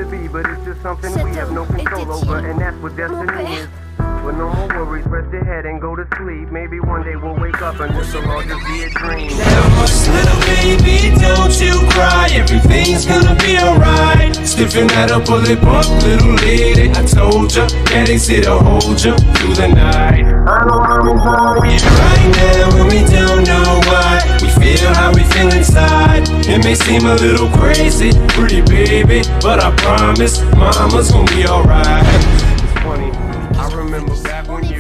to be, but it's just something we have no control over, and that's what destiny is. But no more worries, rest your head and go to sleep. Maybe one day we'll wake up and this will all just be a dream. Now hush, little baby, don't you cry. Everything's gonna be alright. Sniffing at a bullet bump, little lady. I told ya, daddy's here to hold ya through the night. I know I'm inside. Right now when we don't know why, we feel how we feel inside. It may seem a little crazy, pretty baby, but I promise mama's gonna be alright. It's funny, I remember back when